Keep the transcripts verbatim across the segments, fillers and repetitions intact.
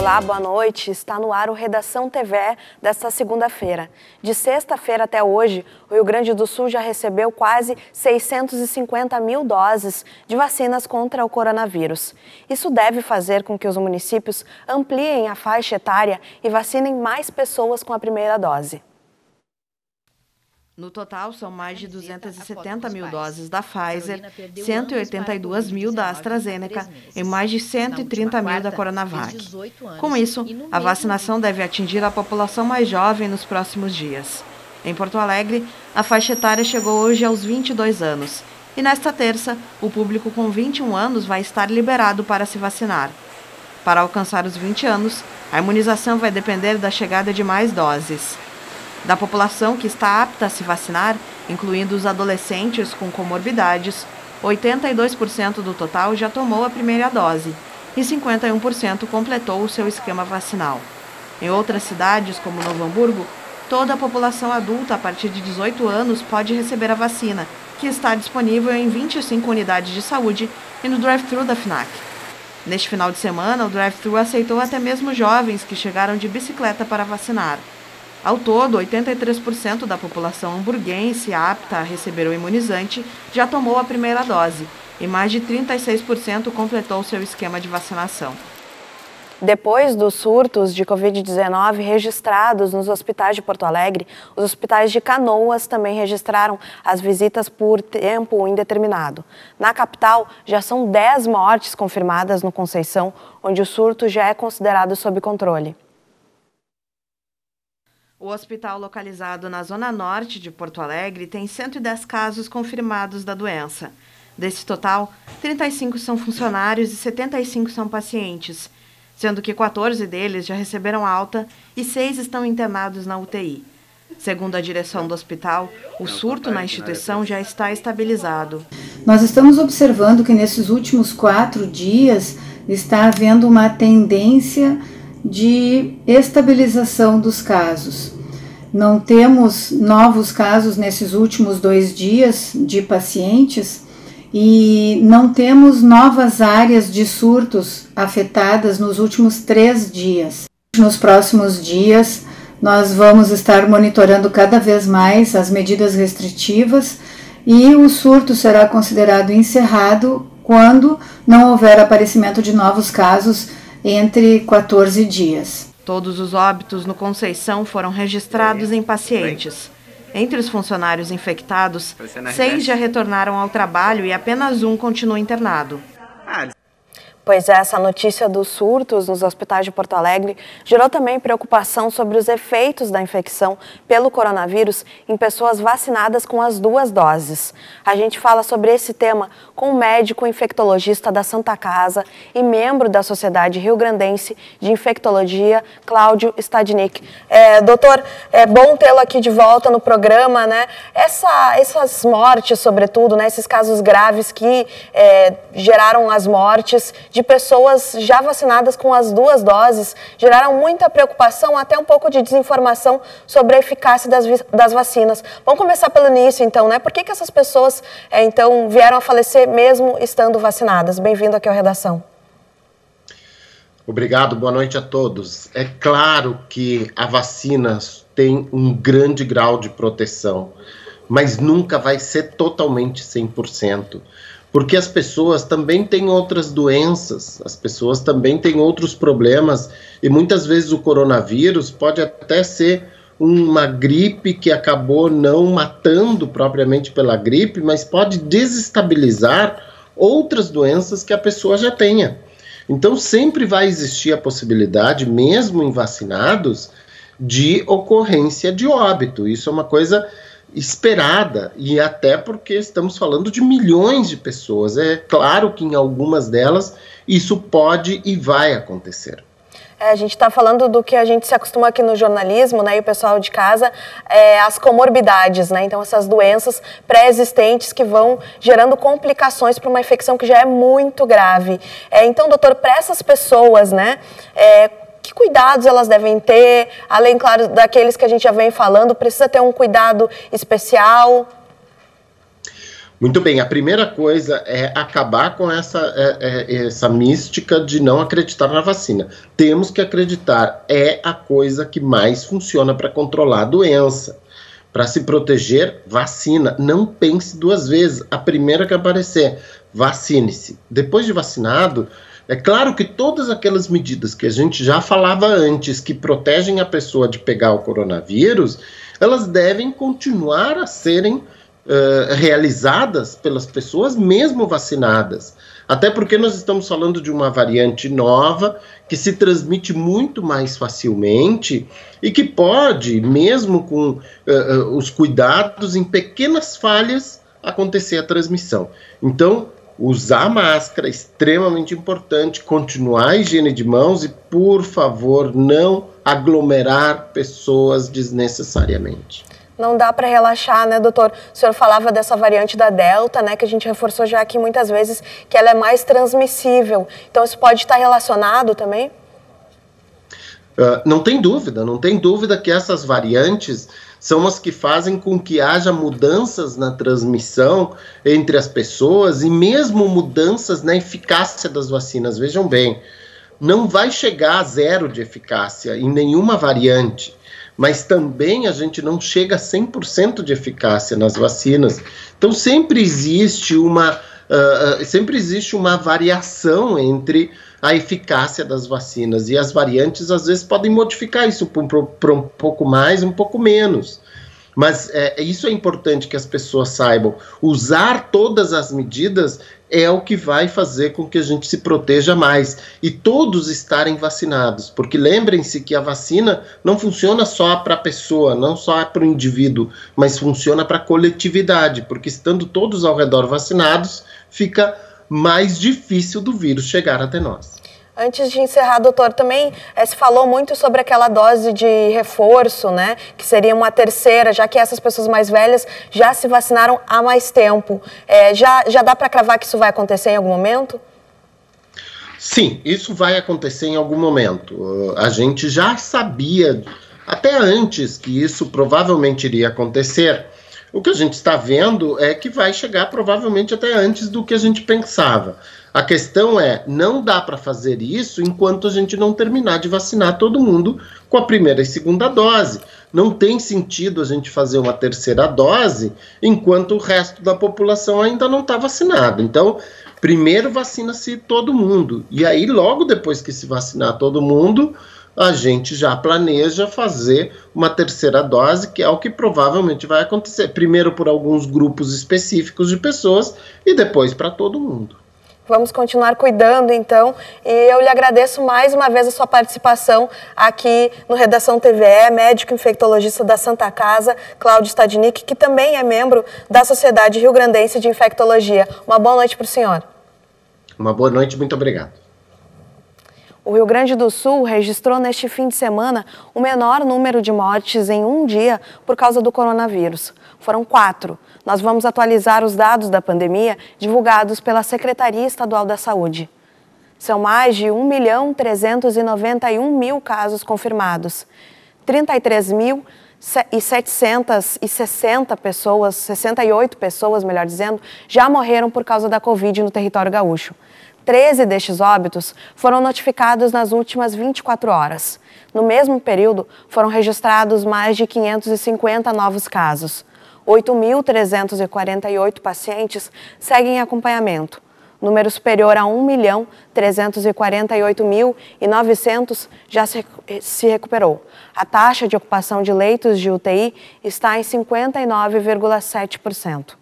Olá, boa noite. Está no ar o Redação T V desta segunda-feira. De sexta-feira até hoje, o Rio Grande do Sul já recebeu quase seiscentos e cinquenta mil doses de vacinas contra o coronavírus. Isso deve fazer com que os municípios ampliem a faixa etária e vacinem mais pessoas com a primeira dose. No total, são mais de duzentas e setenta mil doses da Pfizer, cento e oitenta e duas mil da AstraZeneca e mais de cento e trinta mil da Coronavac. Com isso, a vacinação deve atingir a população mais jovem nos próximos dias. Em Porto Alegre, a faixa etária chegou hoje aos vinte e dois anos. E nesta terça, o público com vinte e um anos vai estar liberado para se vacinar. Para alcançar os vinte anos, a imunização vai depender da chegada de mais doses. Da população que está apta a se vacinar, incluindo os adolescentes com comorbidades, oitenta e dois por cento do total já tomou a primeira dose e cinquenta e um por cento completou o seu esquema vacinal. Em outras cidades, como Novo Hamburgo, toda a população adulta a partir de dezoito anos pode receber a vacina, que está disponível em vinte e cinco unidades de saúde e no drive-thru da FNAC. Neste final de semana, o drive-thru aceitou até mesmo jovens que chegaram de bicicleta para vacinar. Ao todo, oitenta e três por cento da população hamburguense apta a receber o imunizante já tomou a primeira dose e mais de trinta e seis por cento completou seu esquema de vacinação. Depois dos surtos de covid dezenove registrados nos hospitais de Porto Alegre, os hospitais de Canoas também registraram as visitas por tempo indeterminado. Na capital, já são dez mortes confirmadas no Conceição, onde o surto já é considerado sob controle. O hospital localizado na zona norte de Porto Alegre tem cento e dez casos confirmados da doença. Desse total, trinta e cinco são funcionários e setenta e cinco são pacientes, sendo que quatorze deles já receberam alta e seis estão internados na U T I. Segundo a direção do hospital, o surto na instituição já está estabilizado. Nós estamos observando que nesses últimos quatro dias está havendo uma tendência de estabilização dos casos. Não temos novos casos nesses últimos dois dias de pacientes e não temos novas áreas de surtos afetadas nos últimos três dias. Nos próximos dias, nós vamos estar monitorando cada vez mais as medidas restritivas e o surto será considerado encerrado quando não houver aparecimento de novos casos entre quatorze dias. Todos os óbitos no Conceição foram registrados em pacientes. Entre os funcionários infectados, seis já retornaram ao trabalho e apenas um continua internado. Pois é, essa notícia dos surtos nos hospitais de Porto Alegre gerou também preocupação sobre os efeitos da infecção pelo coronavírus em pessoas vacinadas com as duas doses. A gente fala sobre esse tema com o médico infectologista da Santa Casa e membro da Sociedade Rio-Grandense de Infectologia, Cláudio Stadnik. É, doutor, é bom tê-lo aqui de volta no programa, né? Essa, essas mortes, sobretudo, né? Esses casos graves que é, geraram as mortes de pessoas já vacinadas com as duas doses, geraram muita preocupação, até um pouco de desinformação sobre a eficácia das, das vacinas. Vamos começar pelo início, então, né? Por que que essas pessoas, é, então, vieram a falecer mesmo estando vacinadas? Bem-vindo aqui ao Redação. Obrigado, boa noite a todos. É claro que a vacina tem um grande grau de proteção, mas nunca vai ser totalmente cem por cento. Porque as pessoas também têm outras doenças, as pessoas também têm outros problemas, e muitas vezes o coronavírus pode até ser uma gripe que acabou não matando propriamente pela gripe, mas pode desestabilizar outras doenças que a pessoa já tenha. Então sempre vai existir a possibilidade, mesmo em vacinados, de ocorrência de óbito. Isso é uma coisa esperada, e até porque estamos falando de milhões de pessoas. É claro que em algumas delas isso pode e vai acontecer. É, a gente está falando do que a gente se acostuma aqui no jornalismo, né, e o pessoal de casa, é, as comorbidades, né, então essas doenças pré-existentes que vão gerando complicações para uma infecção que já é muito grave. É, então, doutor, para essas pessoas, né, é, que cuidados elas devem ter, além, claro, daqueles que a gente já vem falando, precisa ter um cuidado especial? Muito bem, a primeira coisa é acabar com essa, é, é, essa mística de não acreditar na vacina. Temos que acreditar, é a coisa que mais funciona para controlar a doença. Para se proteger, vacina. Não pense duas vezes. A primeira que aparecer, vacine-se. Depois de vacinado, é claro que todas aquelas medidas que a gente já falava antes, que protegem a pessoa de pegar o coronavírus, elas devem continuar a serem uh, realizadas pelas pessoas mesmo vacinadas. Até porque nós estamos falando de uma variante nova, que se transmite muito mais facilmente e que pode, mesmo com uh, uh, os cuidados, em pequenas falhas, acontecer a transmissão. Então, usar máscara é extremamente importante, continuar a higiene de mãos e, por favor, não aglomerar pessoas desnecessariamente. Não dá para relaxar, né, doutor? O senhor falava dessa variante da Delta, né, que a gente reforçou já aqui muitas vezes, que ela é mais transmissível. Então, isso pode estar relacionado também? Uh, não tem dúvida, não tem dúvida que essas variantes são as que fazem com que haja mudanças na transmissão entre as pessoas e mesmo mudanças na eficácia das vacinas. Vejam bem, não vai chegar a zero de eficácia em nenhuma variante, mas também a gente não chega a cem por cento de eficácia nas vacinas. Então sempre existe uma, uh, sempre existe uma variação entre a eficácia das vacinas, e as variantes às vezes podem modificar isso para um pouco mais, um pouco menos. Mas é, isso é importante que as pessoas saibam. Usar todas as medidas é o que vai fazer com que a gente se proteja mais. E todos estarem vacinados. Porque lembrem-se que a vacina não funciona só para a pessoa, não só para o indivíduo, mas funciona para a coletividade. Porque estando todos ao redor vacinados, fica mais difícil do vírus chegar até nós. Antes de encerrar, doutor, também é, se falou muito sobre aquela dose de reforço, né, que seria uma terceira, já que essas pessoas mais velhas já se vacinaram há mais tempo. É, já, já dá para cravar que isso vai acontecer em algum momento? Sim, isso vai acontecer em algum momento. Uh, a gente já sabia, até antes, que isso provavelmente iria acontecer. O que a gente está vendo é que vai chegar provavelmente até antes do que a gente pensava. A questão é, não dá para fazer isso enquanto a gente não terminar de vacinar todo mundo com a primeira e segunda dose. Não tem sentido a gente fazer uma terceira dose enquanto o resto da população ainda não está vacinado. Então, primeiro vacina-se todo mundo. E aí, logo depois que se vacinar todo mundo, a gente já planeja fazer uma terceira dose, que é o que provavelmente vai acontecer. Primeiro por alguns grupos específicos de pessoas e depois para todo mundo. Vamos continuar cuidando, então, e eu lhe agradeço mais uma vez a sua participação aqui no Redação T V E, médico infectologista da Santa Casa, Cláudio Stadnik, que também é membro da Sociedade Rio Grandense de Infectologia. Uma boa noite para o senhor. Uma boa noite, muito obrigado. O Rio Grande do Sul registrou neste fim de semana o menor número de mortes em um dia por causa do coronavírus. Foram quatro. Nós vamos atualizar os dados da pandemia divulgados pela Secretaria Estadual da Saúde. São mais de um milhão trezentos e noventa e um mil casos confirmados. trinta e três mil setecentas e sessenta pessoas, sessenta e oito pessoas, melhor dizendo, já morreram por causa da Covid no território gaúcho. treze destes óbitos foram notificados nas últimas vinte e quatro horas. No mesmo período, foram registrados mais de quinhentos e cinquenta novos casos. oito mil trezentos e quarenta e oito pacientes seguem em acompanhamento. Número superior a um milhão trezentos e quarenta e oito mil e novecentos já se, se recuperou. A taxa de ocupação de leitos de U T I está em cinquenta e nove vírgula sete por cento.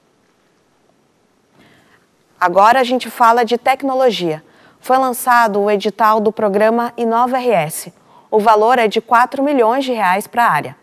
Agora a gente fala de tecnologia. Foi lançado o edital do programa Inova R S. O valor é de quatro milhões de reais para a área.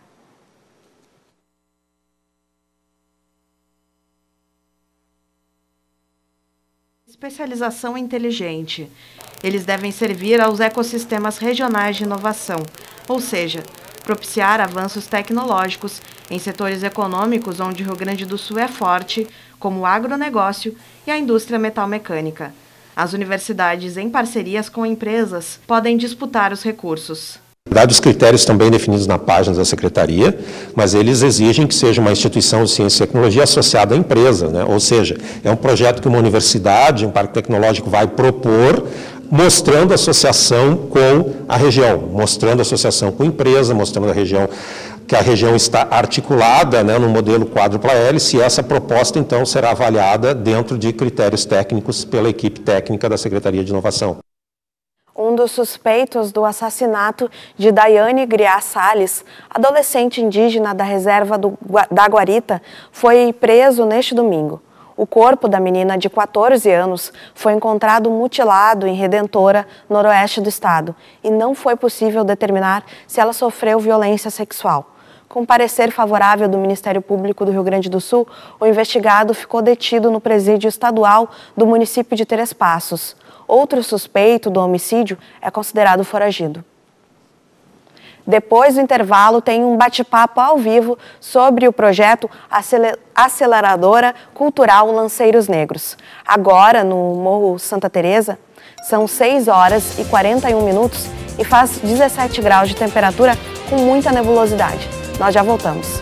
Especialização inteligente. Eles devem servir aos ecossistemas regionais de inovação, ou seja, propiciar avanços tecnológicos em setores econômicos onde o Rio Grande do Sul é forte, como o agronegócio e a indústria metalmecânica. As universidades, em parcerias com empresas, podem disputar os recursos. Na verdade, os critérios estão bem definidos na página da Secretaria, mas eles exigem que seja uma instituição de ciência e tecnologia associada à empresa, né? Ou seja, é um projeto que uma universidade, um parque tecnológico vai propor, mostrando associação com a região, mostrando associação com a empresa, mostrando a região, que a região está articulada, né, no modelo quádrupla hélice, e essa proposta, então, será avaliada dentro de critérios técnicos pela equipe técnica da Secretaria de Inovação. Um dos suspeitos do assassinato de Daiane Griá Salles, adolescente indígena da reserva do, da Guarita, foi preso neste domingo. O corpo da menina de quatorze anos foi encontrado mutilado em Redentora, noroeste do estado, e não foi possível determinar se ela sofreu violência sexual. Com parecer favorável do Ministério Público do Rio Grande do Sul, o investigado ficou detido no presídio estadual do município de Três Passos. Outro suspeito do homicídio é considerado foragido. Depois do intervalo, tem um bate-papo ao vivo sobre o projeto Aceleradora Cultural Lanceiros Negros. Agora, no Morro Santa Teresa, são seis horas e quarenta e um minutos e faz dezessete graus de temperatura com muita nebulosidade. Nós já voltamos.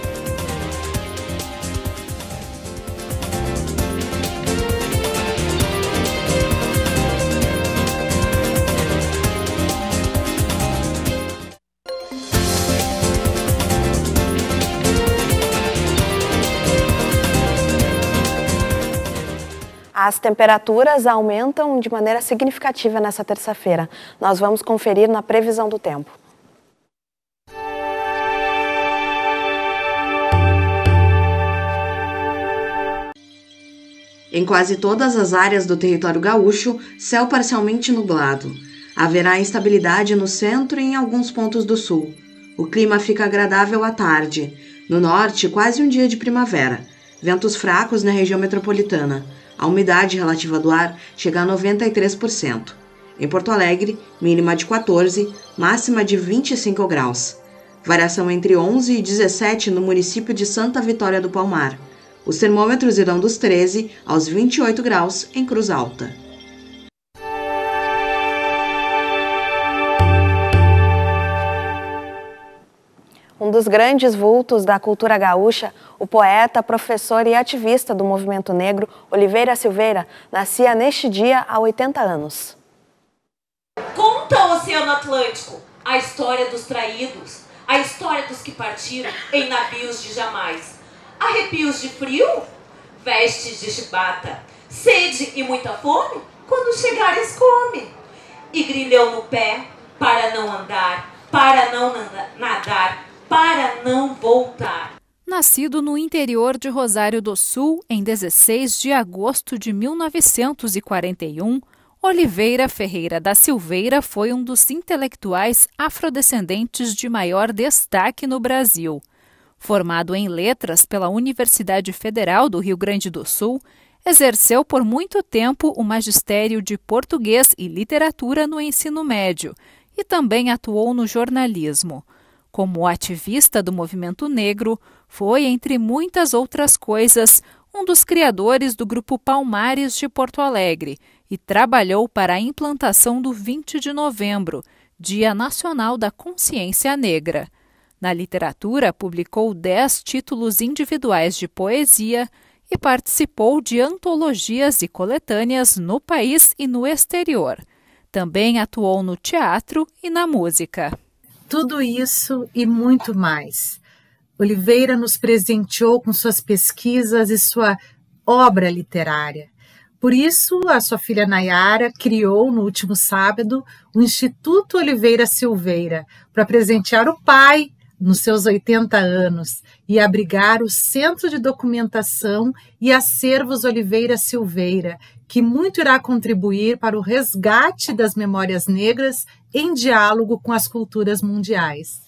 As temperaturas aumentam de maneira significativa nessa terça-feira. Nós vamos conferir na previsão do tempo. Em quase todas as áreas do território gaúcho, céu parcialmente nublado. Haverá instabilidade no centro e em alguns pontos do sul. O clima fica agradável à tarde. No norte, quase um dia de primavera. Ventos fracos na região metropolitana. A umidade relativa do ar chega a noventa e três por cento. Em Porto Alegre, mínima de quatorze, máxima de vinte e cinco graus. Variação entre onze e dezessete no município de Santa Vitória do Palmar. Os termômetros irão dos treze aos vinte e oito graus em Cruz Alta. Um dos grandes vultos da cultura gaúcha, o poeta, professor e ativista do movimento negro, Oliveira Silveira, nascia neste dia há oitenta anos. Conta o Oceano Atlântico, a história dos traídos, a história dos que partiram em navios de jamais. Arrepios de frio, vestes de chibata, sede e muita fome, quando chegares come. E grilhão no pé, para não andar, para não nadar, para não voltar. Nascido no interior de Rosário do Sul, em dezesseis de agosto de mil novecentos e quarenta e um, Oliveira Ferreira da Silveira foi um dos intelectuais afrodescendentes de maior destaque no Brasil. Formado em letras pela Universidade Federal do Rio Grande do Sul, exerceu por muito tempo o magistério de português e literatura no ensino médio e também atuou no jornalismo. Como ativista do movimento negro, foi, entre muitas outras coisas, um dos criadores do Grupo Palmares de Porto Alegre e trabalhou para a implantação do vinte de novembro, Dia Nacional da Consciência Negra. Na literatura, publicou dez títulos individuais de poesia e participou de antologias e coletâneas no país e no exterior. Também atuou no teatro e na música. Tudo isso e muito mais. Oliveira nos presenteou com suas pesquisas e sua obra literária. Por isso, a sua filha Nayara criou, no último sábado, o Instituto Oliveira Silveira, para presentear o pai nos seus oitenta anos e abrigar o Centro de Documentação e Acervos Oliveira Silveira, que muito irá contribuir para o resgate das memórias negras em diálogo com as culturas mundiais.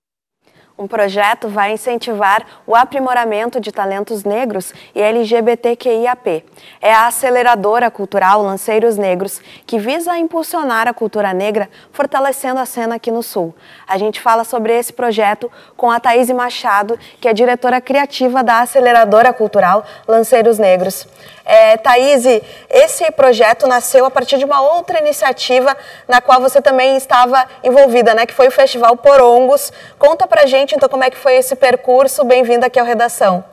Um projeto vai incentivar o aprimoramento de talentos negros e L G B T Q I A P. É a Aceleradora Cultural Lanceiros Negros, que visa impulsionar a cultura negra, fortalecendo a cena aqui no Sul. A gente fala sobre esse projeto com a Thaís Machado, que é diretora criativa da Aceleradora Cultural Lanceiros Negros. É, Thaís, esse projeto nasceu a partir de uma outra iniciativa na qual você também estava envolvida, né? Que foi o Festival Porongos. Conta pra gente, então, como é que foi esse percurso. Bem-vinda aqui ao Redação.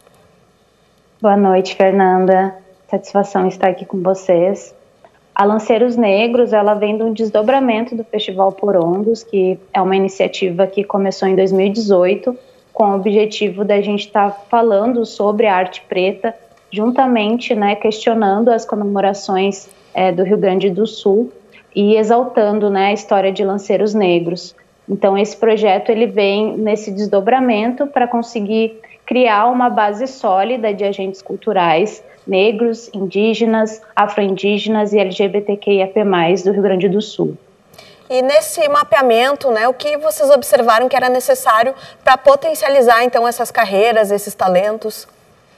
Boa noite, Fernanda. Satisfação estar aqui com vocês. A Lanceiros Negros, ela vem de um desdobramento do Festival Porongos, que é uma iniciativa que começou em dois mil e dezoito, com o objetivo da gente estar tá falando sobre a arte preta, juntamente, né, questionando as comemorações é, do Rio Grande do Sul e exaltando, né, a história de Lanceiros Negros. Então, esse projeto ele vem nesse desdobramento para conseguir criar uma base sólida de agentes culturais negros, indígenas, afro-indígenas e L G B T Q I A P mais, do Rio Grande do Sul. E nesse mapeamento, né, o que vocês observaram que era necessário para potencializar, então, essas carreiras, esses talentos?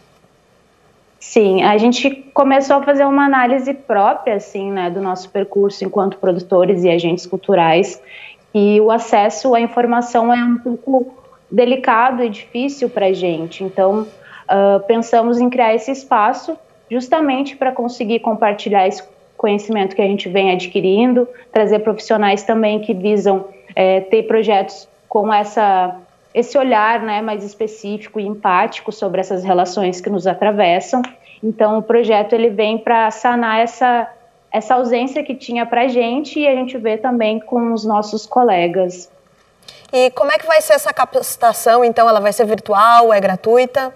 Sim, a gente começou a fazer uma análise própria, assim, né, do nosso percurso enquanto produtores e agentes culturais, e o acesso à informação é um pouco delicado e difícil para a gente. Então, uh, pensamos em criar esse espaço justamente para conseguir compartilhar esse conhecimento que a gente vem adquirindo, trazer profissionais também que visam é, ter projetos com essa, esse olhar, né, mais específico e empático sobre essas relações que nos atravessam. Então, o projeto ele vem para sanar essa, essa ausência que tinha para a gente, e a gente vê também com os nossos colegas. E como é que vai ser essa capacitação, então? Ela vai ser virtual, é gratuita?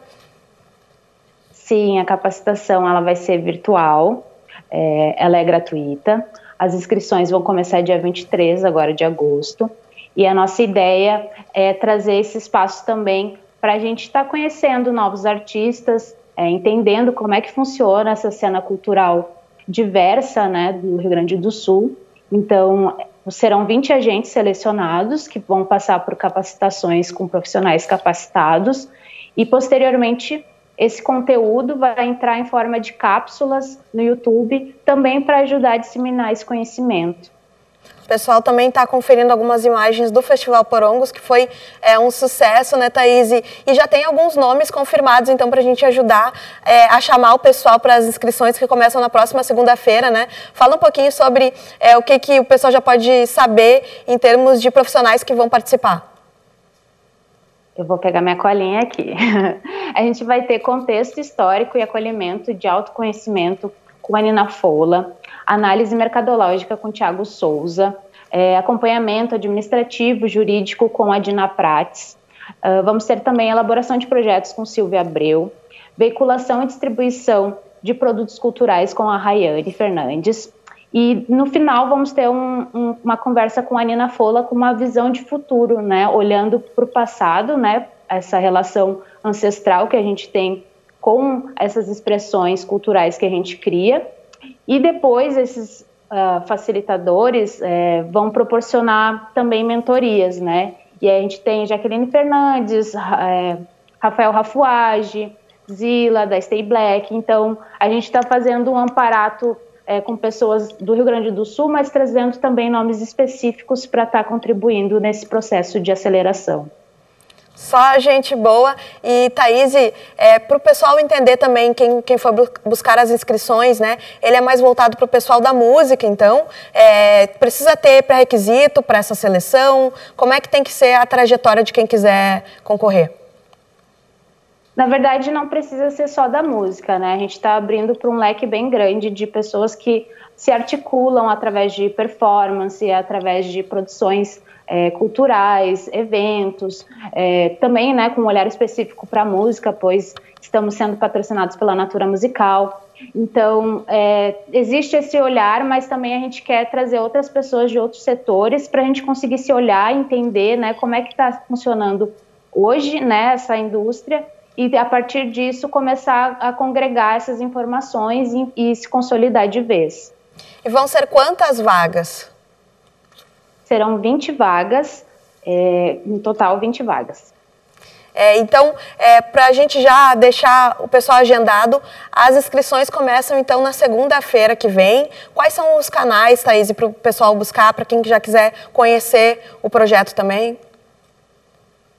Sim, a capacitação ela vai ser virtual, é, ela é gratuita. As inscrições vão começar dia vinte e três agora de agosto, e a nossa ideia é trazer esse espaço também para a gente estar tá conhecendo novos artistas, é, entendendo como é que funciona essa cena cultural diversa, né, do Rio Grande do Sul. Então, serão vinte agentes selecionados que vão passar por capacitações com profissionais capacitados, e posteriormente esse conteúdo vai entrar em forma de cápsulas no YouTube, também para ajudar a disseminar esse conhecimento. O pessoal também está conferindo algumas imagens do Festival Porongos, que foi é, um sucesso, né, Thaís? E, e já tem alguns nomes confirmados, então, para a gente ajudar é, a chamar o pessoal para as inscrições que começam na próxima segunda-feira, né? Fala um pouquinho sobre é, o que, que o pessoal já pode saber em termos de profissionais que vão participar. Eu vou pegar minha colinha aqui. A gente vai ter contexto histórico e acolhimento de autoconhecimento com a Nina Fola, análise mercadológica com Thiago Souza, é, acompanhamento administrativo, jurídico com a Dina Prates. Uh, vamos ter também elaboração de projetos com Silvia Abreu, veiculação e distribuição de produtos culturais com a Rayane Fernandes. E no final vamos ter um, um, uma conversa com a Nina Fola com uma visão de futuro, né, olhando para o passado, né, essa relação ancestral que a gente tem com essas expressões culturais que a gente cria. E depois esses uh, facilitadores eh, vão proporcionar também mentorias, né? E aí a gente tem Jaqueline Fernandes, eh, Rafael Rafuage, Zila, da Stay Black. Então, a gente está fazendo um amparato é, com pessoas do Rio Grande do Sul, mas trazendo também nomes específicos para estar tá contribuindo nesse processo de aceleração. Só gente boa. E, Thaís, é, para o pessoal entender também, quem, quem for buscar as inscrições, né, ele é mais voltado para o pessoal da música, então, é, precisa ter pré-requisito para essa seleção? Como é que tem que ser a trajetória de quem quiser concorrer? Na verdade, não precisa ser só da música, né? A gente está abrindo para um leque bem grande de pessoas que se articulam através de performance, através de produções é, culturais, eventos, é, também, né, com um olhar específico para a música, pois estamos sendo patrocinados pela Natura Musical. Então, é, existe esse olhar, mas também a gente quer trazer outras pessoas de outros setores para a gente conseguir se olhar e entender, né, como é que está funcionando hoje, né, essa indústria, e a partir disso começar a congregar essas informações e, e se consolidar de vez. E vão ser quantas vagas? Serão vinte vagas, é, no total vinte vagas. É, então, é, para a gente já deixar o pessoal agendado, as inscrições começam então na segunda-feira que vem. Quais são os canais, Thaís, para o pessoal buscar, para quem já quiser conhecer o projeto também?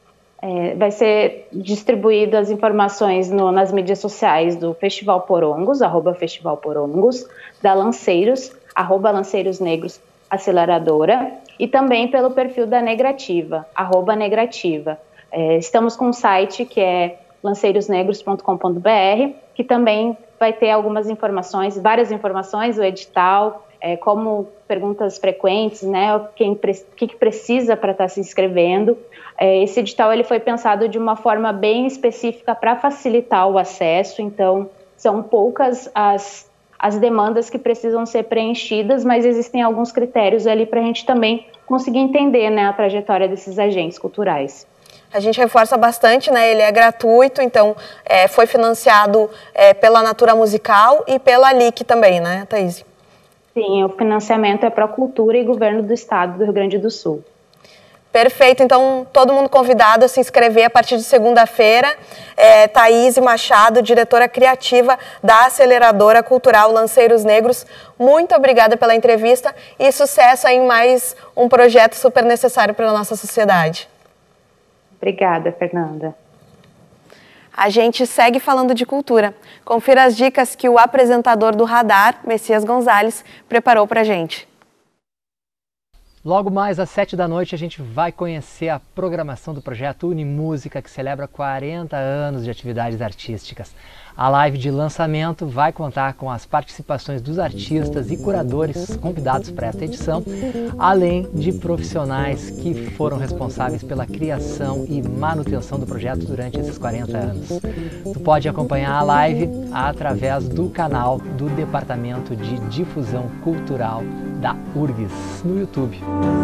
É, vai ser distribuído as informações no, nas mídias sociais do Festival Porongos, arroba Festival Porongos, da Lanceiros, arroba Lanceiros Negros Aceleradora, e também pelo perfil da Negrativa, arroba Negrativa. É, estamos com um site que é lanceiros negros ponto com ponto b r, que também vai ter algumas informações, várias informações, o edital, é, como perguntas frequentes, né, quem pre- que, que precisa para estar se inscrevendo. É, esse edital ele foi pensado de uma forma bem específica para facilitar o acesso, então são poucas as, as demandas que precisam ser preenchidas, mas existem alguns critérios ali para a gente também conseguir entender, né, a trajetória desses agentes culturais. A gente reforça bastante, né? Ele é gratuito, então é, foi financiado é, pela Natura Musical e pela L I C também, né, Thaís? Sim, o financiamento é para a Cultura e Governo do Estado do Rio Grande do Sul. Perfeito, então todo mundo convidado a se inscrever a partir de segunda-feira. É, Thaís Machado, diretora criativa da Aceleradora Cultural Lanceiros Negros, muito obrigada pela entrevista e sucesso em mais um projeto super necessário para a nossa sociedade. Obrigada, Fernanda. A gente segue falando de cultura. Confira as dicas que o apresentador do Radar, Messias Gonzalez, preparou para a gente. Logo mais às sete da noite a gente vai conhecer a programação do projeto Unimúsica, que celebra quarenta anos de atividades artísticas. A live de lançamento vai contar com as participações dos artistas e curadores convidados para esta edição, além de profissionais que foram responsáveis pela criação e manutenção do projeto durante esses quarenta anos. Tu pode acompanhar a live através do canal do Departamento de Difusão Cultural da U R G S no YouTube.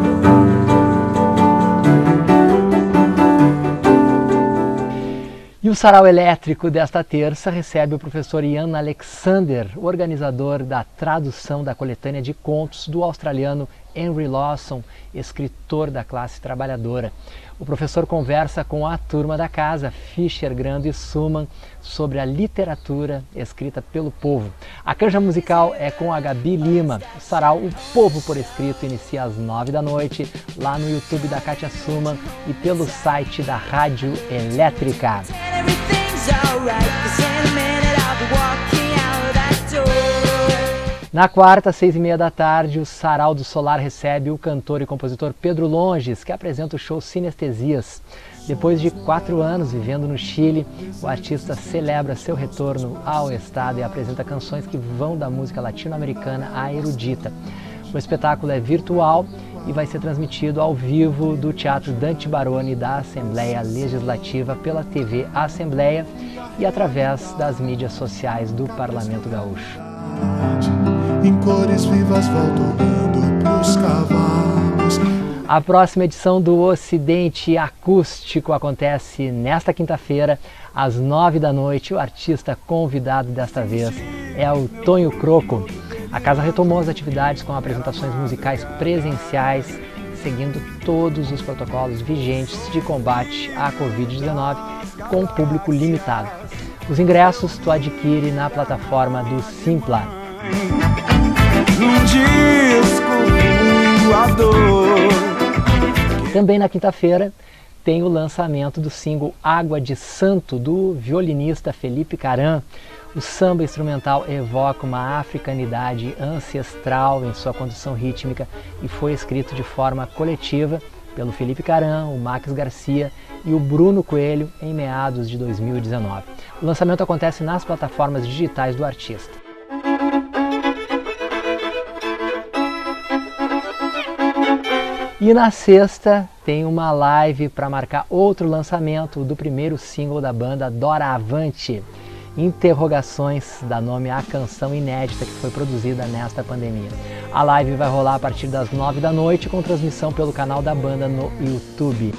E o Sarau Elétrico desta terça recebe o professor Ian Alexander, organizador da tradução da coletânea de contos do australiano Henry Lawson, escritor da classe trabalhadora. O professor conversa com a turma da casa, Fischer, Grando e Suman, sobre a literatura escrita pelo povo. A canja musical é com a Gabi Lima. O Sarau O Povo por Escrito inicia às nove da noite, lá no YouTube da Kátia Suman e pelo site da Rádio Elétrica. Na quarta, às seis e meia da tarde, o Sarau do Solar recebe o cantor e compositor Pedro Longes, que apresenta o show Sinestesias. Depois de quatro anos vivendo no Chile, o artista celebra seu retorno ao estado e apresenta canções que vão da música latino-americana à erudita. O espetáculo é virtual e vai ser transmitido ao vivo do Teatro Dante Baroni da Assembleia Legislativa pela T V Assembleia e através das mídias sociais do Parlamento Gaúcho. Em cores vivas volto olhando pros cavalos. A próxima edição do Ocidente Acústico acontece nesta quinta-feira, às nove da noite. O artista convidado desta vez é o Tonho Croco. A casa retomou as atividades com apresentações musicais presenciais, seguindo todos os protocolos vigentes de combate à covid dezenove, com público limitado. Os ingressos tu adquire na plataforma do Simpla. Um disco voador. Também na quinta-feira tem o lançamento do single Água de Santo, do violinista Felipe Caran. O samba instrumental evoca uma africanidade ancestral em sua condução rítmica e foi escrito de forma coletiva pelo Felipe Caran, o Max Garcia e o Bruno Coelho em meados de dois mil e dezenove. O lançamento acontece nas plataformas digitais do artista. E na sexta tem uma live para marcar outro lançamento do primeiro single da banda Doravante. Interrogações dá nome à canção inédita que foi produzida nesta pandemia. A live vai rolar a partir das nove da noite com transmissão pelo canal da banda no YouTube.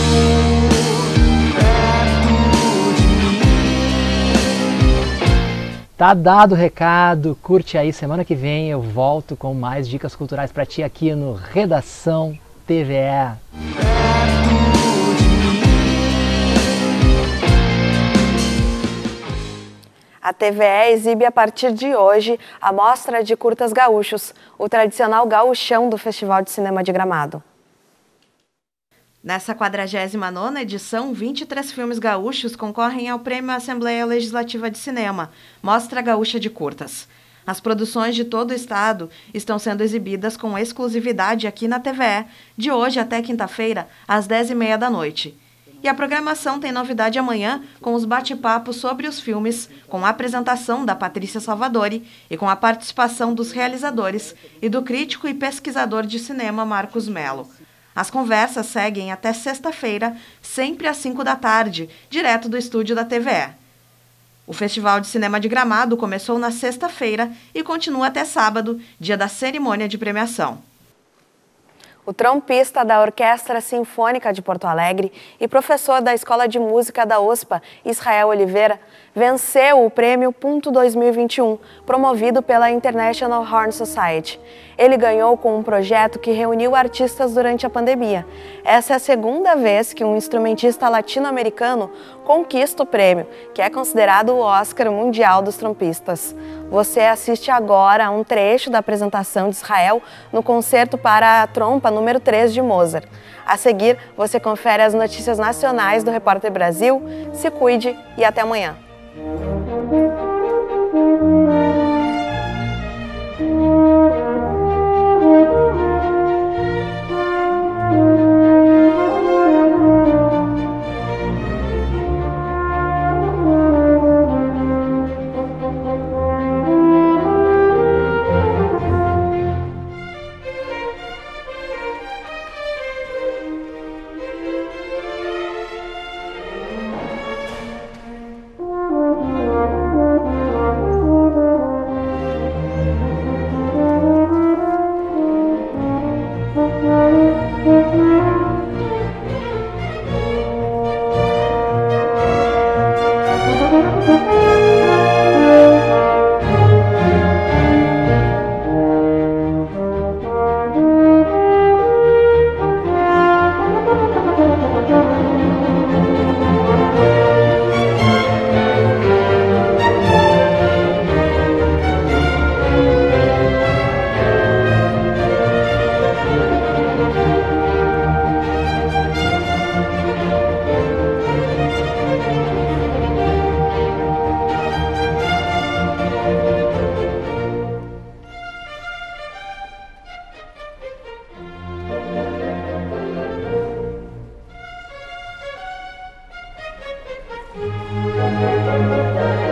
Tá dado o recado, curte aí, semana que vem eu volto com mais dicas culturais para ti aqui no Redação T V E. A T V E exibe a partir de hoje a Mostra de Curtas Gaúchos, o tradicional gauchão do Festival de Cinema de Gramado. Nessa quadragésima nona edição, vinte e três filmes gaúchos concorrem ao Prêmio Assembleia Legislativa de Cinema, Mostra Gaúcha de Curtas. As produções de todo o estado estão sendo exibidas com exclusividade aqui na T V E, de hoje até quinta-feira, às dez e meia da noite. E a programação tem novidade amanhã com os bate-papos sobre os filmes, com a apresentação da Patrícia Salvadori e com a participação dos realizadores e do crítico e pesquisador de cinema Marcos Melo. As conversas seguem até sexta-feira, sempre às cinco da tarde, direto do estúdio da T V E. O Festival de Cinema de Gramado começou na sexta-feira e continua até sábado, dia da cerimônia de premiação. O trompista da Orquestra Sinfônica de Porto Alegre e professor da Escola de Música da U S P A, Israel Oliveira, venceu o Prêmio Punto dois mil e vinte e um, promovido pela International Horn Society. Ele ganhou com um projeto que reuniu artistas durante a pandemia. Essa é a segunda vez que um instrumentista latino-americano conquista o prêmio, que é considerado o Oscar Mundial dos Trompistas. Você assiste agora a um trecho da apresentação de Israel no concerto para a trompa número três de Mozart. A seguir, você confere as notícias nacionais do Repórter Brasil. Se cuide e até amanhã. Música